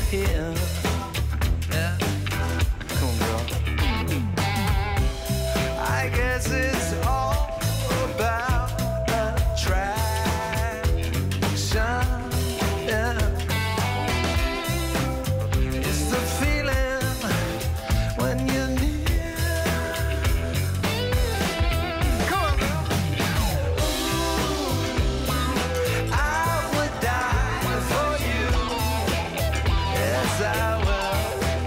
here. Yeah. Come on, girl. I guess it's all about attraction. Yeah. It's the feeling when you're near. Come on, girl. Ooh, I would die for you. Yes, I will.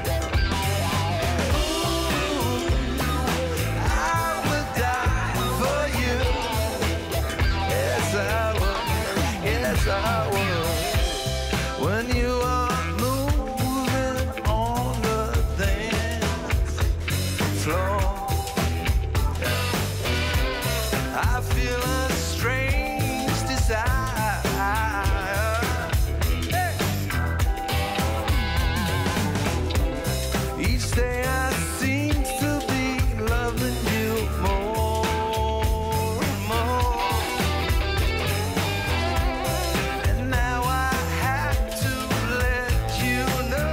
Ooh, I would die for you. Yes, I will. Yes, I will. When you are moving on the dance floor, I feel a strange desire. Hey. Each day I seem to be loving you more and more. And now I have to let you know.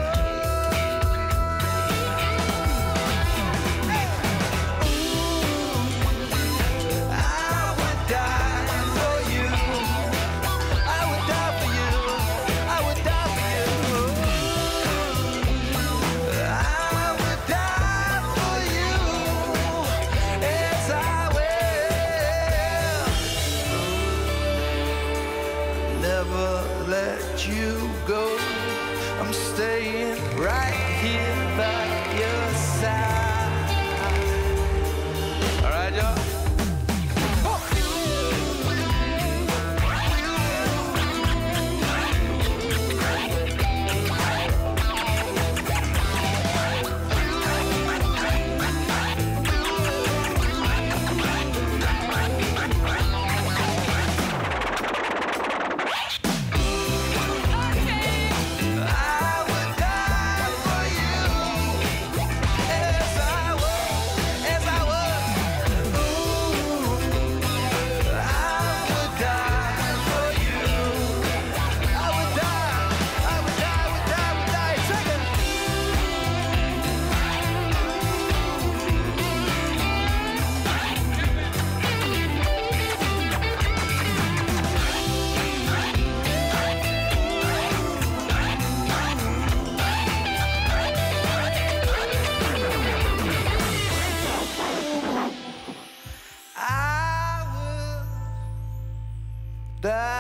I would die for you. I would die for you. I would die for you. I would die for you. Yes, I will. Never let you go. I'm staying right here by your side. All right, y'all. I would die for you. Yes, I would. Yes, I would. Ooh, I would die for you. I would die. I would die. Would die. Would die. Take it. I would die